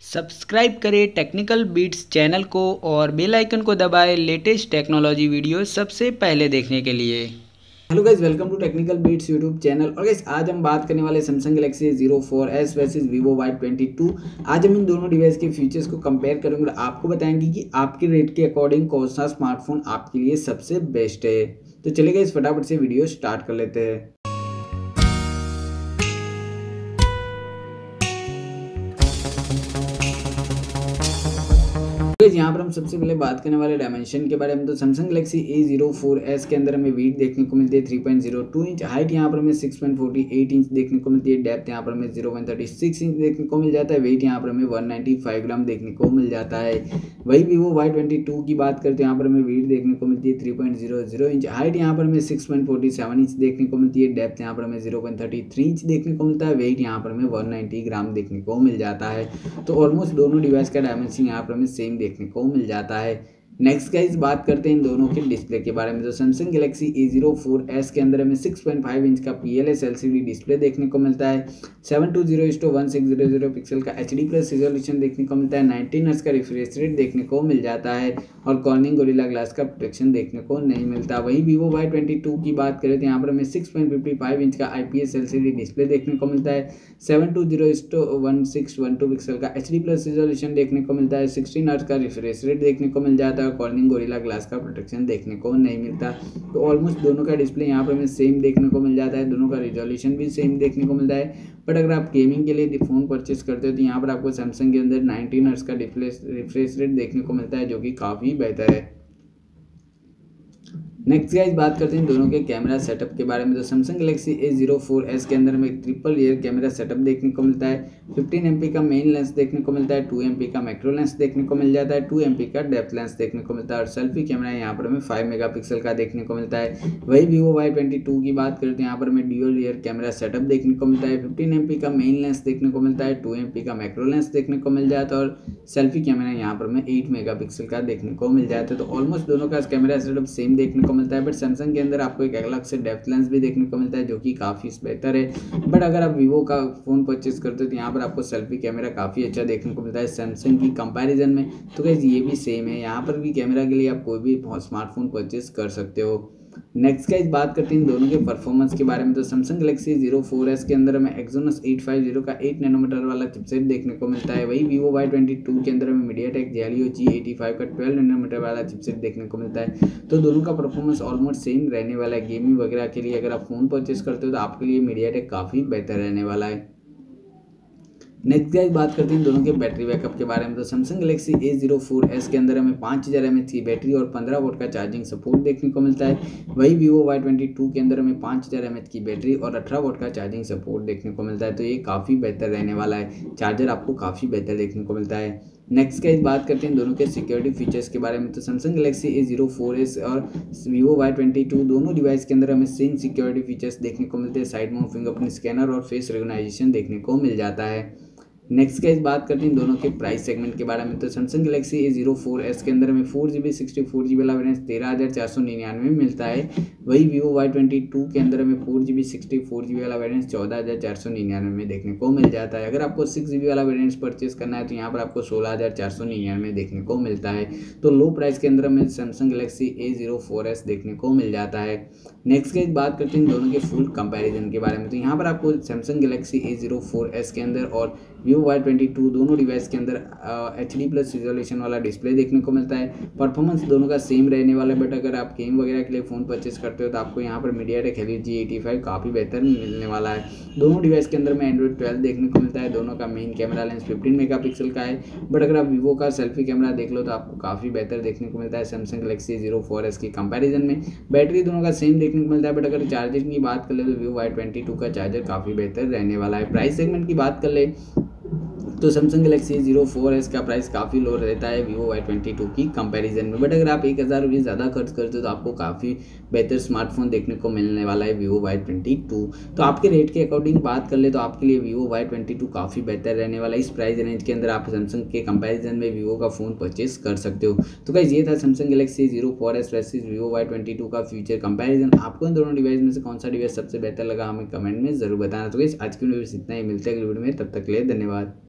Subscribe करें technical beats channel को और बेल आइकन को दबाएं लेटेस्ट टेक्नोलॉजी वीडियो सबसे पहले देखने के लिए। Hello guys, welcome to Technical Beats YouTube channel. और गाइस आज हम बात करने वाले Samsung Galaxy Z4S versus Vivo Y22। आज हम इन दोनों डिवाइस के फीचर्स को कंपेयर करेंगे और आपको बताएंगे कि आपके रेट के अकॉर्डिंग कौन सा स्मार्टफोन आपके लिए सबसे बेस्ट है। तो चलिए गाइस फटाफट से वीडियो स्टार्ट कर लेते हैं। यहाँ पर हम सबसे पहले बात करने वाले डायमेंशन के बारे में। तो सैमसंग गैलेक्सी A04S के अंदर हमें वीट देखने को मिलती है 3.02 इंच, हाइट यहाँ पर हमें 6.48 इंच देखने को मिलती है, डेप्थ यहाँ पर हमें 0.36 इंच देखने को मिल जाता है, वेट यहाँ पर हमें 195 ग्राम देखने को मिल जाता है। वही Vivo Y22 की बात करते हैं, यहाँ पर हमें वीट देखने को मिलती है 3.00 इंच, हाइट यहाँ पर हमें 6.47 इंच देखने को मिलती है, डेप्थ यहाँ पर हमें 0.33 इंच देखने को मिलता है, वेट यहाँ पर हमें 190 ग्राम देखने को मिल जाता है। तो ऑलमोस्ट दोनों डिवाइस का डायमेंशन यहाँ पर हमें सेम देखने को मिल जाता है। नेक्स्ट गाइस बात करते हैं इन दोनों के डिस्प्ले के बारे में। तो सैमसंग गैलेक्सी A04S के अंदर हमें 6.5 इंच का PLS LCD डिस्प्ले देखने को मिलता है, 720x1600 पिक्सल का HD+ रिजोल्यूशन देखने को मिलता है, 19 हर्ट्ज का रिफ्रेश रेट देखने को मिल जाता है और कॉर्निंग गोरिल्ला ग्लास का प्रोटेक्शन देखने को नहीं मिलता। वही Vivo Y22 की बात करें तो यहाँ पर हमें 6.55 इंच का IPS LCD डिस्प्ले देखने को मिलता है, 720x1612 पिक्सल का HD+ रिजोल्यूशन देखने को मिलता है, 16 हर्ट्ज का रिफ्रेश रेट देखने को मिल जाता है, कॉर्निंग गोरिल्ला ग्लास का प्रोटेक्शन देखने को नहीं मिलता। तो ऑलमोस्ट दोनों का डिस्प्ले यहाँ पर हमें सेम देखने को मिल जाता है, दोनों का रिजोल्यूशन भी सेम देखने को मिलता है। बट अगर आप गेमिंग के लिए फ़ोन परचेस करते हो तो यहाँ पर आपको सैमसंग के अंदर 19 हर्ट्ज का रिफ्रेश रेट देखने को मिलता है, जो कि काफ़ी बेहतर है। नेक्स्ट गाइस बात करते हैं दोनों के कैमरा सेटअप के बारे में। तो सैमसंग गैलेक्सी A04S के अंदर में ट्रिपल रियर कैमरा सेटअप देखने को मिलता है, 15 MP का मेन लेंस देखने को मिलता है, 2 MP का मैक्रो लेंस देखने को मिल जाता है, 2 MP का डेप्थ लेंस देखने को मिलता है और सेल्फी कैमरा यहाँ पर हमें 5 मेगापिक्सल का देखने को मिलता है। वही Vivo Y22 की बात करते हैं, यहाँ पर हमें ड्यूअल रियर कैमरा सेटअप देखने को मिलता है, 15 MP का मेन लेंस देखने को मिलता है, 2 MP का मैक्रो लेंस देखने को मिल जाता है और सेल्फी कैमरा यहाँ पर हमें 8 मेगापिक्सल का देखने को मिल जाता है। तो ऑलमोस्ट दोनों का कैमरा सेटअप सेम देखने को मिलता है, बट सैमसंग के अंदर आपको एक अलग से डेप्थ लेंस भी देखने को मिलता है, जो कि काफ़ी बेहतर है। बट अगर आप वीवो का फ़ोन परचेस करते हो तो यहाँ पर आपको सेल्फी कैमरा काफ़ी अच्छा देखने को मिलता है सैमसंग की कंपैरिजन में। तो गाइस ये भी सेम है, यहाँ पर भी कैमरा के लिए आप कोई भी स्मार्टफोन परचेस कर सकते हो। नेक्स्ट गाइस बात करते हैं इन दोनों के परफॉर्मेंस के बारे में। तो सैमसंग गैलेक्सी Z4S के अंदर हमें Exynos 850 का 8 नैनोमीटर वाला चिपसेट देखने को मिलता है। वही Vivo Y22 के अंदर हमें MediaTek Helio G85 का 12 नैनोमीटर वाला चिपसेट देखने को मिलता है। तो दोनों का परफॉर्मेंस ऑलमोस्ट सेम रहने वाला है। गेमिंग वगैरह के लिए अगर आप फ़ोन परचेस करते हो तो आपके लिए MediaTek काफ़ी बेहतर रहने वाला है। नेक्स्ट गाइस बात करते हैं दोनों के बैटरी बैकअप के बारे में। तो सैमसंग गैलेक्सी A04S के अंदर हमें 5000 mAh की बैटरी और 15 वोल्ट का चार्जिंग सपोर्ट देखने को मिलता है। वही Vivo Y22 के अंदर हमें 5000 mAh की बैटरी और 18 वोल्ट का चार्जिंग सपोर्ट देखने को मिलता है। तो ये काफ़ी बेहतर रहने वाला है, चार्जर आपको काफ़ी बेहतर देखने को मिलता है। नेक्स्ट गाइस बात करते हैं दोनों के सिक्योरिटी फीचर्स के बारे में। तो सैमसंग गैलेक्सी A04S और Vivo Y22 दोनों डिवाइस के अंदर हमें सेम सिक्योरिटी फीचर्स देखने को मिलते हैं, साइड माउंट फिंगरप्रिंट स्कैनर और फेस रिकॉग्निशन देखने को मिल जाता है। नेक्स्ट गाइस बात करते हैं दोनों के प्राइस सेगमेंट के बारे में। तो सैमसंग गैलेक्सी A04S के अंदर हमें 4GB 64GB वाला वेरिएंट 13,499 में मिलता है। वही Vivo Y22 के अंदर हमें 4GB 64GB वाला वेरिएंट 14,499 में देखने को मिल जाता है। अगर आपको 6GB वाला वेरिएंट परचेस करना है तो यहाँ पर आपको 16,499 में देखने को मिलता है। तो लो प्राइस के अंदर हमें सैमसंग गैलेक्सी A04S देखने को मिल जाता है। नेक्स्ट गाइस बात करते हैं दोनों के फुल कंपैरिजन के बारे में। तो यहाँ पर आपको सैमसंग गैलेक्सी A04S के अंदर और Vivo Y22 दोनों डिवाइस के अंदर HD+ रिजोल्यूशन वाला डिस्प्ले देखने को मिलता है। परफॉर्मेंस दोनों का सेम रहने वाला है, बट अगर आप गेम वगैरह के लिए फ़ोन परचेस करते हो तो आपको यहाँ पर MediaTek Helio G85 काफ़ी बेहतर मिलने वाला है। दोनों डिवाइस के अंदर में Android 12 देखने को मिलता है। दोनों का मेन कैमरा लेंस 15 मेगापिक्सल का है, बट अगर आप Vivo का सेल्फी कैमरा देख लो तो आपको काफ़ी बेहतर देखने को मिलता है सैमसंग गैलेक्सी A04S की कंपैरिजन में। बैटरी दोनों का सेम देखने को मिलता है, बट अगर चार्जिंग की बात कर ले तो Vivo Y22 का चार्जर काफ़ी बेहतर रहने वाला है। प्राइस सेगमेंट की बात कर ले तो सैमसंग गैलेक्सी Z4S का प्राइस काफ़ी लो रहता है Vivo Y22 की कंपैरिजन में। बट अगर आप 1000 रुपये ज़्यादा खर्च करते हो तो आपको काफ़ी बेहतर स्मार्टफोन देखने को मिलने वाला है Vivo Y22। तो आपके रेट के अकॉर्डिंग बात कर ले तो आपके लिए Vivo Y22 काफ़ी बेहतर रहने वाला है। इस प्राइस रेंज के अंदर आप सैमसंग के कंपैरिजन में Vivo का फ़ोन परचेस कर सकते हो। तो गाइस ये था Samsung Galaxy Z4S versus Vivo Y22 का फ्यूचर कंपैरिजन। आपको इन दोनों डिवाइस में से कौन सा डिवाइस सबसे बेहतर लगा हमें कमेंट में ज़रूर बताना। तो गाइस आज की वीडियो इतना ही, मिलते हैं अगली वीडियो में, तब तक के लिए धन्यवाद।